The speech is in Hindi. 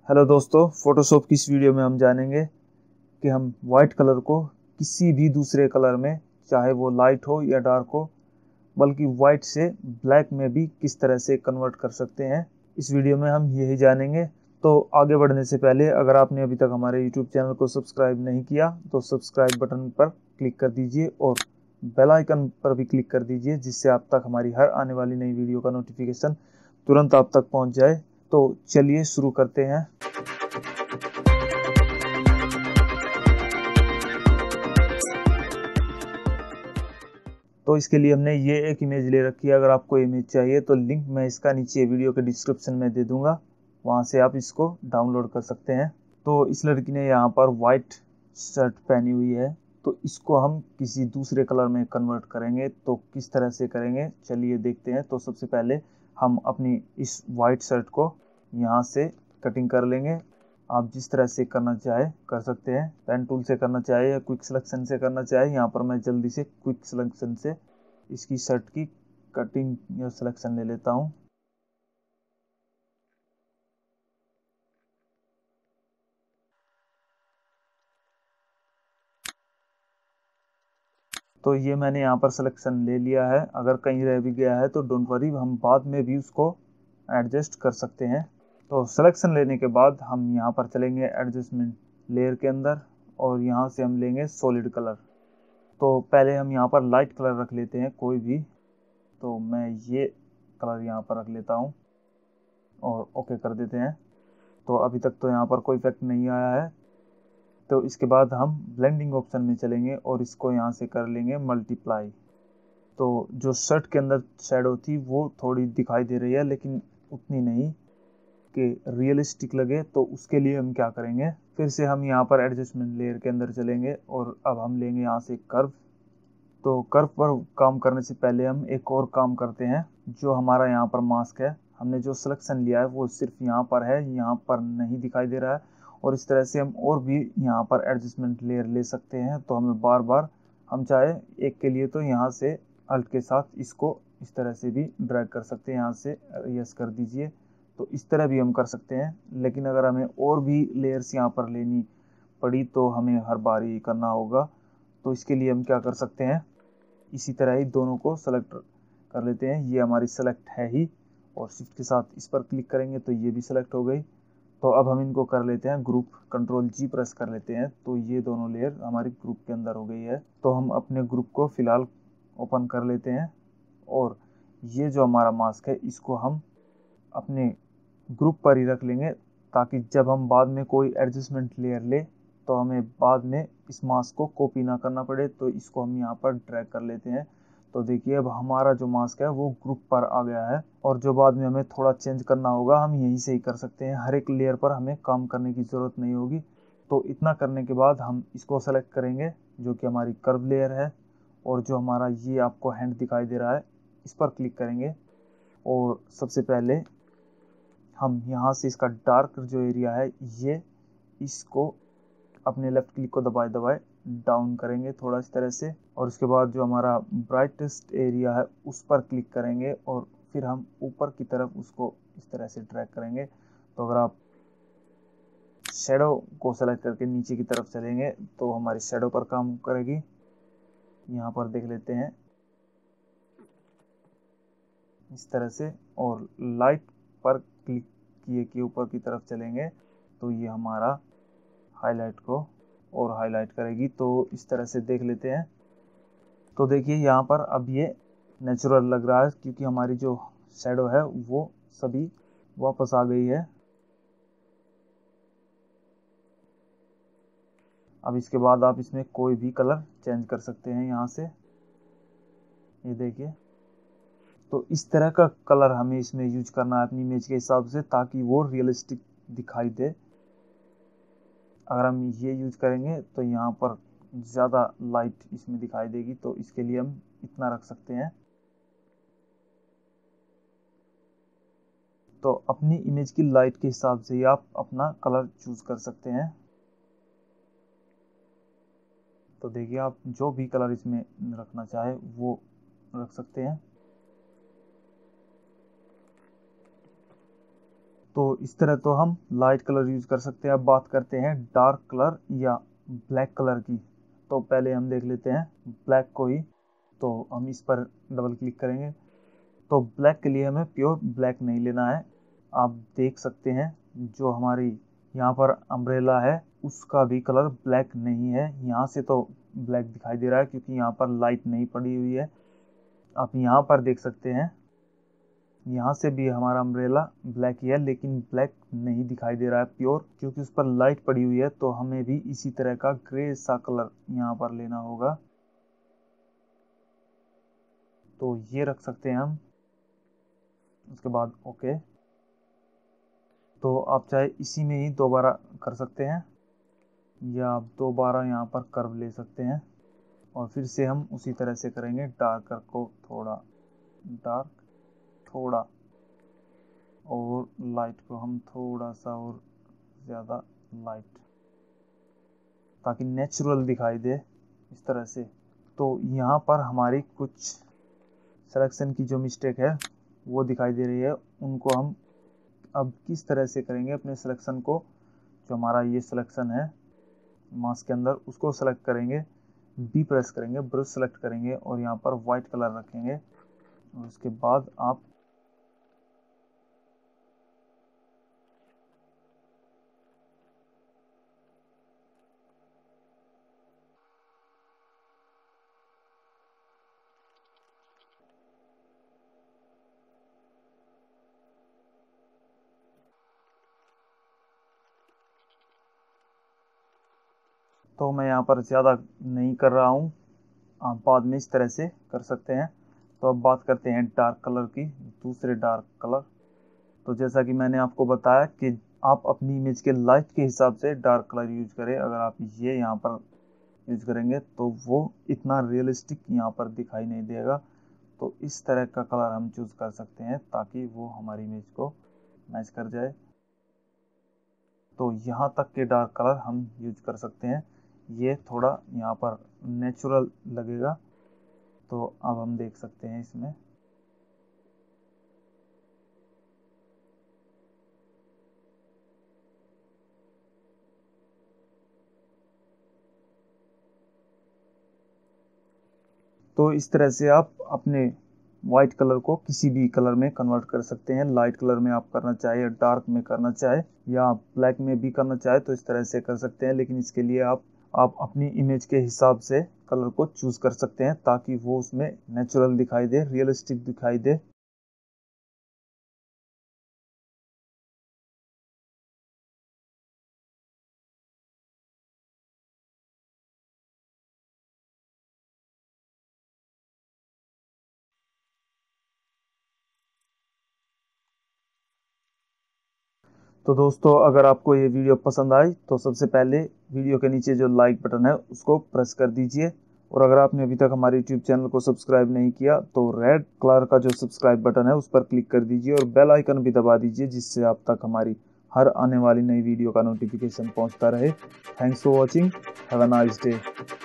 हेलो दोस्तों, फोटोशॉप की इस वीडियो में हम जानेंगे कि हम वाइट कलर को किसी भी दूसरे कलर में, चाहे वो लाइट हो या डार्क हो, बल्कि वाइट से ब्लैक में भी किस तरह से कन्वर्ट कर सकते हैं। इस वीडियो में हम यही जानेंगे। तो आगे बढ़ने से पहले अगर आपने अभी तक हमारे यूट्यूब चैनल को सब्सक्राइब नहीं किया तो सब्सक्राइब बटन पर क्लिक कर दीजिए और बेल आइकन पर भी क्लिक कर दीजिए, जिससे आप तक हमारी हर आने वाली नई वीडियो का नोटिफिकेशन तुरंत आप तक पहुंच जाए। तो चलिए शुरू करते हैं। तो इसके लिए हमने ये एक इमेज ले रखी है। अगर आपको इमेज चाहिए तो लिंक मैं इसका नीचे वीडियो के डिस्क्रिप्शन में दे दूंगा, वहां से आप इसको डाउनलोड कर सकते हैं। तो इस लड़की ने यहाँ पर वाइट शर्ट पहनी हुई है, तो इसको हम किसी दूसरे कलर में कन्वर्ट करेंगे। तो किस तरह से करेंगे चलिए देखते हैं। तो सबसे पहले हम अपनी इस वाइट शर्ट को यहाँ से कटिंग कर लेंगे। आप जिस तरह से करना चाहे कर सकते हैं, पेन टूल से करना चाहे या क्विक सिलेक्शन से करना चाहे। यहाँ पर मैं जल्दी से क्विक सिलेक्शन से इसकी शर्ट की कटिंग या सिलेक्शन ले लेता हूँ। तो ये मैंने यहाँ पर सिलेक्शन ले लिया है। अगर कहीं रह भी गया है तो डोंट वरी, हम बाद में भी उसको एडजस्ट कर सकते हैं। तो सिलेक्शन लेने के बाद हम यहाँ पर चलेंगे एडजस्टमेंट लेयर के अंदर और यहाँ से हम लेंगे सॉलिड कलर। तो पहले हम यहाँ पर लाइट कलर रख लेते हैं कोई भी। तो मैं ये कलर यहाँ पर रख लेता हूँ और ओके कर देते हैं। तो अभी तक तो यहाँ पर कोई इफेक्ट नहीं आया है। तो इसके बाद हम ब्लेंडिंग ऑप्शन में चलेंगे और इसको यहाँ से कर लेंगे मल्टीप्लाई। तो जो शर्ट के अंदर शैडो थी वो थोड़ी दिखाई दे रही है, लेकिन उतनी नहीं कि रियलिस्टिक लगे। तो उसके लिए हम क्या करेंगे, फिर से हम यहाँ पर एडजस्टमेंट लेयर के अंदर चलेंगे और अब हम लेंगे यहाँ से कर्व। तो कर्व पर काम करने से पहले हम एक और काम करते हैं। जो हमारा यहाँ पर मास्क है, हमने जो सिलेक्शन लिया है वो सिर्फ यहाँ पर है, यहाँ पर नहीं दिखाई दे रहा है। और इस तरह से हम और भी यहाँ पर एडजस्टमेंट लेयर ले सकते हैं। तो हमें बार बार, हम चाहे एक के लिए तो यहाँ से अल्ट के साथ इसको इस तरह से भी ड्रैग कर सकते हैं। यहाँ से यस कर दीजिए। तो इस तरह भी हम कर सकते हैं। लेकिन अगर हमें और भी लेयर्स यहाँ पर लेनी पड़ी तो हमें हर बार ये करना होगा। तो इसके लिए हम क्या कर सकते हैं, इसी तरह ही दोनों को सेलेक्ट कर लेते हैं। ये हमारी सेलेक्ट है ही, और शिफ्ट के साथ इस पर क्लिक करेंगे तो ये भी सेलेक्ट हो गई। तो अब हम इनको कर लेते हैं ग्रुप, कंट्रोल जी प्रेस कर लेते हैं। तो ये दोनों लेयर हमारी ग्रुप के अंदर हो गई है। तो हम अपने ग्रुप को फिलहाल ओपन कर लेते हैं और ये जो हमारा मास्क है इसको हम अपने ग्रुप पर ही रख लेंगे, ताकि जब हम बाद में कोई एडजस्टमेंट लेयर ले तो हमें बाद में इस मास्क को कॉपी ना करना पड़े। तो इसको हम यहाँ पर ड्रैग कर लेते हैं। तो देखिए अब हमारा जो मास्क है वो ग्रुप पर आ गया है, और जो बाद में हमें थोड़ा चेंज करना होगा हम यहीं से ही कर सकते हैं। हर एक लेयर पर हमें काम करने की ज़रूरत नहीं होगी। तो इतना करने के बाद हम इसको सेलेक्ट करेंगे, जो कि हमारी कर्व लेयर है। और जो हमारा ये आपको हैंड दिखाई दे रहा है, इस पर क्लिक करेंगे और सबसे पहले हम यहाँ से इसका डार्क जो एरिया है ये, इसको अपने लेफ्ट क्लिक को दबाए दबाए डाउन करेंगे थोड़ा इस तरह से। और उसके बाद जो हमारा ब्राइटेस्ट एरिया है उस पर क्लिक करेंगे और फिर हम ऊपर की तरफ उसको इस तरह से ड्रैग करेंगे। तो अगर आप शेडो को सेलेक्ट करके नीचे की तरफ चलेंगे तो हमारी शेडो पर काम करेगी। यहाँ पर देख लेते हैं इस तरह से। और लाइट पर क्लिक किए कि ऊपर की तरफ चलेंगे तो ये हमारा हाईलाइट को और हाईलाइट करेगी। तो इस तरह से देख लेते हैं। तो देखिए यहाँ पर अब ये नेचुरल लग रहा है, क्योंकि हमारी जो शैडो है वो सभी वापस आ गई है। अब इसके बाद आप इसमें कोई भी कलर चेंज कर सकते हैं यहाँ से, ये देखिए। तो इस तरह का कलर हमें इसमें यूज करना है अपनी इमेज के हिसाब से, ताकि वो रियलिस्टिक दिखाई दे। अगर हम ये यूज करेंगे तो यहाँ पर ज़्यादा लाइट इसमें दिखाई देगी, तो इसके लिए हम इतना रख सकते हैं। तो अपनी इमेज की लाइट के हिसाब से ही आप अपना कलर चूज कर सकते हैं। तो देखिए आप जो भी कलर इसमें रखना चाहे वो रख सकते हैं। तो इस तरह तो हम लाइट कलर यूज कर सकते हैं। अब बात करते हैं डार्क कलर या ब्लैक कलर की। तो पहले हम देख लेते हैं ब्लैक को ही। तो हम इस पर डबल क्लिक करेंगे। तो ब्लैक के लिए हमें प्योर ब्लैक नहीं लेना है। आप देख सकते हैं जो हमारी यहाँ पर अम्ब्रेला है उसका भी कलर ब्लैक नहीं है। यहाँ से तो ब्लैक दिखाई दे रहा है क्योंकि यहाँ पर लाइट नहीं पड़ी हुई है। आप यहाँ पर देख सकते हैं यहाँ से भी हमारा अम्ब्रेला ब्लैक ही है, लेकिन ब्लैक नहीं दिखाई दे रहा है प्योर, क्योंकि उस पर लाइट पड़ी हुई है। तो हमें भी इसी तरह का ग्रे सा कलर यहाँ पर लेना होगा। तो ये रख सकते हैं हम। उसके बाद ओके। तो आप चाहे इसी में ही दोबारा कर सकते हैं या आप दोबारा यहाँ पर कर्व ले सकते हैं और फिर से हम उसी तरह से करेंगे। डार्कर को थोड़ा डार्क, थोड़ा और लाइट को हम थोड़ा सा और ज़्यादा लाइट, ताकि नेचुरल दिखाई दे इस तरह से। तो यहाँ पर हमारी कुछ सिलेक्शन की जो मिस्टेक है वो दिखाई दे रही है। उनको हम अब किस तरह से करेंगे अपने सिलेक्शन को। जो हमारा ये सिलेक्शन है मास्क के अंदर, उसको सेलेक्ट करेंगे, बी प्रेस करेंगे, ब्रश सेलेक्ट करेंगे और यहाँ पर वाइट कलर रखेंगे। और उसके बाद आप तो मैं यहाँ पर ज़्यादा नहीं कर रहा हूँ, आप बाद में इस तरह से कर सकते हैं। तो अब बात करते हैं डार्क कलर की, दूसरे डार्क कलर। तो जैसा कि मैंने आपको बताया कि आप अपनी इमेज के लाइट के हिसाब से डार्क कलर यूज करें। अगर आप ये यहाँ पर यूज करेंगे तो वो इतना रियलिस्टिक यहाँ पर दिखाई नहीं देगा। तो इस तरह का कलर हम चूज कर सकते हैं ताकि वो हमारी इमेज को मैच कर जाए। तो यहाँ तक के डार्क कलर हम यूज कर सकते हैं। ये थोड़ा यहाँ पर नेचुरल लगेगा। तो अब हम देख सकते हैं इसमें तो इस तरह से आप अपने वाइट कलर को किसी भी कलर में कन्वर्ट कर सकते हैं। लाइट कलर में आप करना चाहे या डार्क में करना चाहे या ब्लैक में भी करना चाहे तो इस तरह से कर सकते हैं। लेकिन इसके लिए आप अपनी इमेज के हिसाब से कलर को चूज कर सकते हैं ताकि वो उसमें नेचुरल दिखाई दे, रियलिस्टिक दिखाई दे। तो दोस्तों, अगर आपको ये वीडियो पसंद आई तो सबसे पहले वीडियो के नीचे जो लाइक बटन है उसको प्रेस कर दीजिए। और अगर आपने अभी तक हमारे यूट्यूब चैनल को सब्सक्राइब नहीं किया तो रेड कलर का जो सब्सक्राइब बटन है उस पर क्लिक कर दीजिए और बेल आइकन भी दबा दीजिए, जिससे आप तक हमारी हर आने वाली नई वीडियो का नोटिफिकेशन पहुंचता रहे। Thanks for watching, have a nice day.